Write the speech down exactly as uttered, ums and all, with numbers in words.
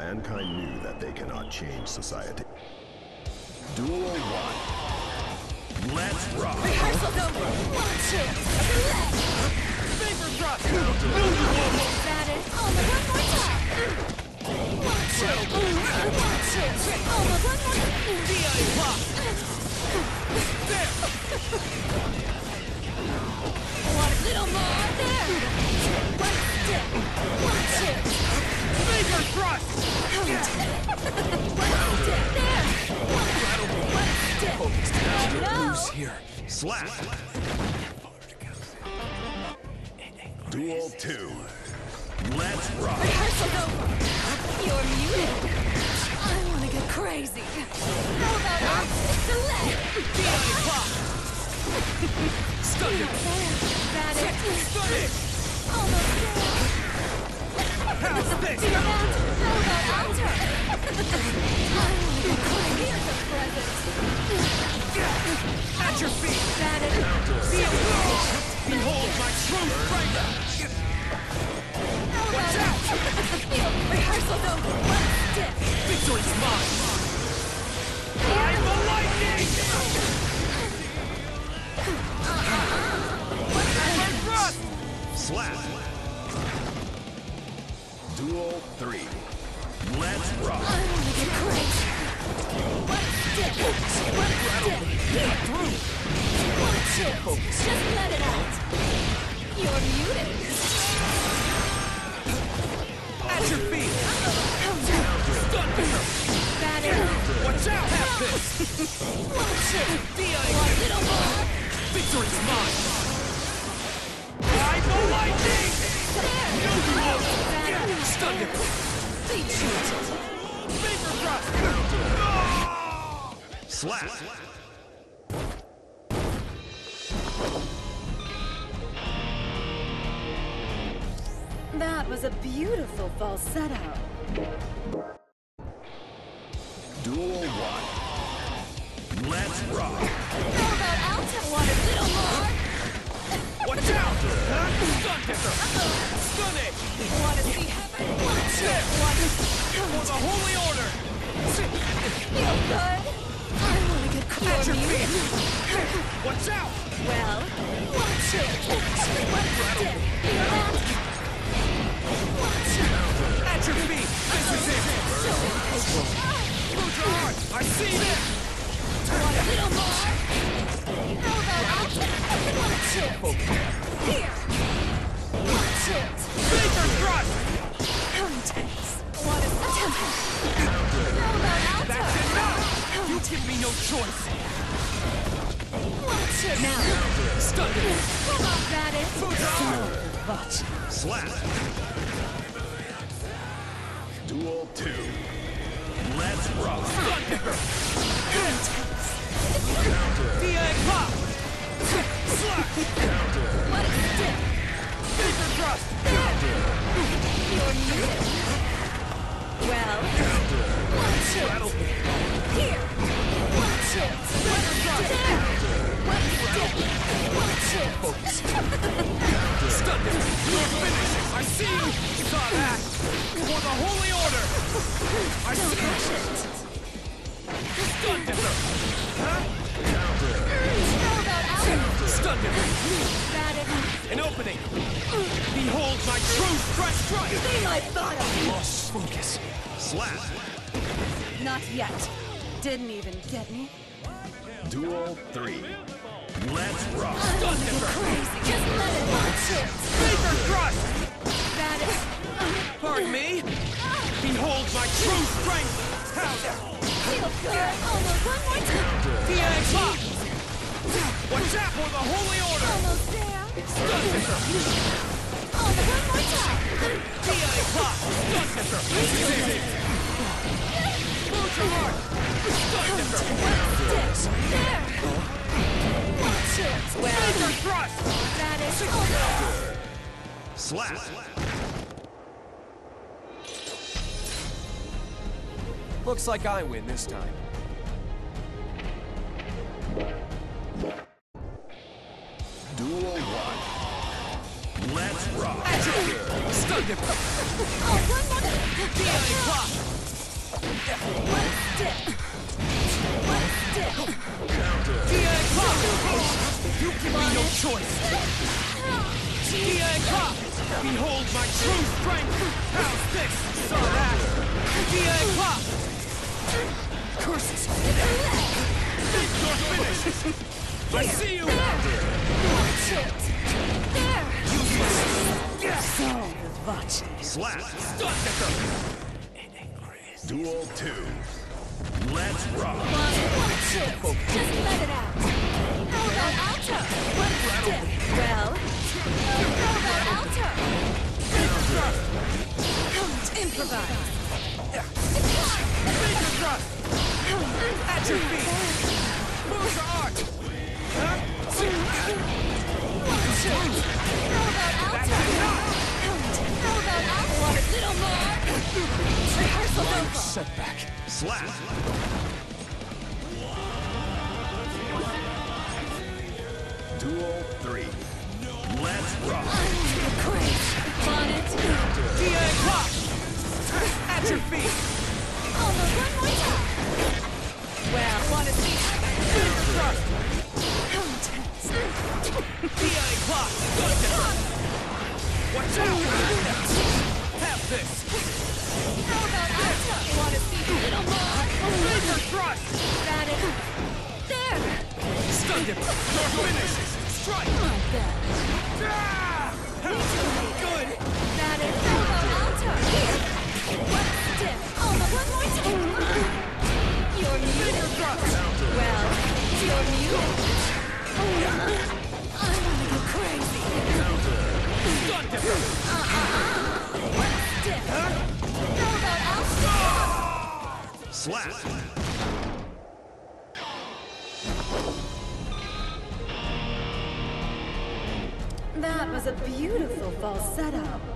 mankind knew that they cannot change society. Duel one. Let's rock! Rehearsal's over! Watch it! Finger thrust! Got it! Almost one more time! Watch it! Watch it! Almost one more time! D I pop! There! Want a little more? There! One step! Watch it! Finger thrust! One step! There! One step! Oh no! Who's here? Slap! Duel two. Let's rock! Rehearsal's over! You're muted! I wanna get crazy! How about opposite delay? D I pop! Stun him! Got it! Stun it! Almost there! How's this? How about alter? I wanna get crazy! Here's a present! At your feet! Got it! Feel it! Behold my true strength! How Watch about out! rehearsal's over! One step! Victory's mine! I'm the lightning! Finger thrust! Slap! Duel three. Let's rock! I wanna get crazy! One step! One step! Here! Watch it! Just let it out! You're muted! At your feet! Come down! Stun her! Got it! Watch out! Have this! Watch it! D I Want a little more? Victory's mine! I'm the lightning! There! No, you won't! Got it! Stun him! Be cheated! Finger thrust! Slap! That was a beautiful falsetto. Duel one. Let's rock! How about alto? Want a little more? Watch out! Stun kicker! Stun it! Want to see heaven? Watch it! There! Want to For the holy order! feel good? I want to get crazy. At your feet! Watch out! Well, watch it. One step. Feel that? Watch it. At your feet! This is it! Move your heart! I see this! Want a little more? How about alto? Watch it. Here. Watch it. Finger thrust! How intense. Want to attempt it. How about alto? That's enough! You give me no choice! Watch it. Now. Stun it! Come on, got it. Move your heart! Watch. Slap! Duel two. Let's rock! Stun kicker! D A pop! Slap! What a stick. Finger thrust! You're muted. Well, watch it. Here. Watch it. One step. There. One step. Watch it. Stun it! You're finished! I see you! Saw that! For the holy order! I Don't see rush you! it. Stun kicker! Huh? How about Alpha? Stun kicker! Got it. An opening! Behold my true strike strike! Be my bottom. Lost focus. Slap! Not yet. Didn't even get me. Duel three. Let's rock! I wanna get crazy. Just let it. Watch it. Finger thrust! Got it. Pardon me? Behold my true strength! Feel good. Almost one more time. D A pop! Watch out for the holy order! Almost there. Stun kicker! Almost one more time. D A pop! Stun kicker! This is it! Move your heart! Stun kicker! One step. There. Watch it. Well, Finger thrust! got it. Slap! Looks like I win this time. Duel one. Let's rock! Stun him! Oh, one more. D A pop! D A Clock! You give me no choice! D A Clock! Behold my true strength! How's this? Saw that! D A Clock! Curses! Think your finish! I see you! Watch it! There! Yes! Watch it. Slap. Stundecker! Duel two. Let's rock. Watch it! Just let it out! How about Alto? What's stiff? Well... How about Alto? Don't improvise! Finger thrust! At your feet! Move your arch! Huh? Watch it! How about That's Alto? enough! How about Alto? Want a little more? Rehearsal's over! Setback. Slap. Duel three. Let's rock. Great! Bonnet! D A Clock! At your feet! Almost one more time! Well, wanna see? Finger thrust! Contest! D A Clock! Stundecker! Watch out! Have this! How about Alto? Want to see a little more? Finger thrust! Got it! There! Stundecker! Your finish! Strike! Not bad. Ah! Good! Got it! How about Alto? Here! One stiff! Almost one more time! You're muted! Well, you're muted! I wanna go crazy! Stundecker! One stiff! How about Alto? Slap. That was a beautiful falsetto.